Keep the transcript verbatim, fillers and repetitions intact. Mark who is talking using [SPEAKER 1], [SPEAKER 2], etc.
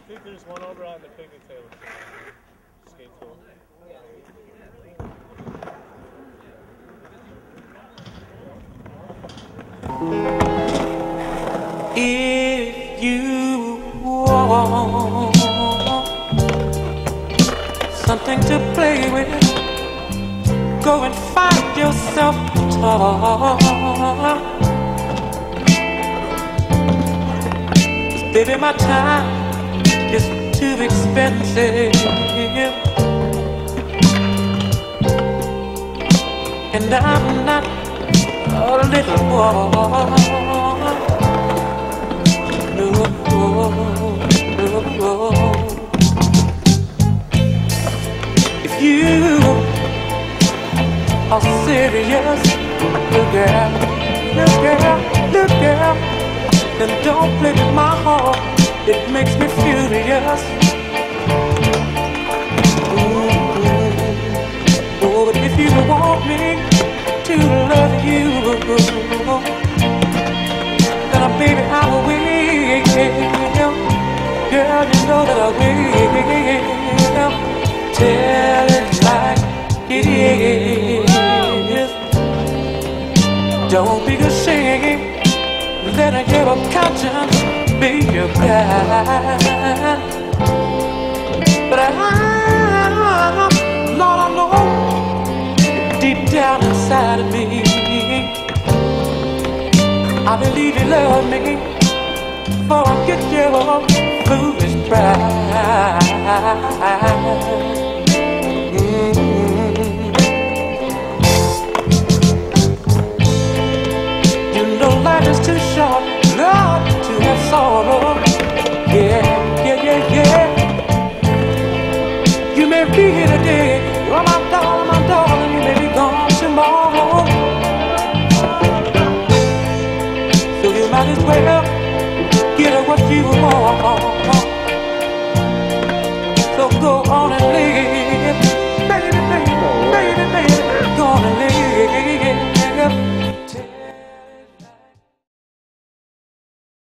[SPEAKER 1] think there's one over on the picnic table. Skate tool.
[SPEAKER 2] If you want something to play with, go and find yourself a toy. 'Cause baby, my time is too expensive, and I'm not a little boy. No, no, no. If you are serious, look girl, look girl, look girl, then don't play with my heart. It makes me furious. Ooh, oh, but if you want me to love you, then baby I will. Girl, you know that I will. Tell it like it is. Don't be ashamed. Let your conscience be your guide. But I, Lord, I know deep down inside of me, I believe you love me. Before I get your foolish pride.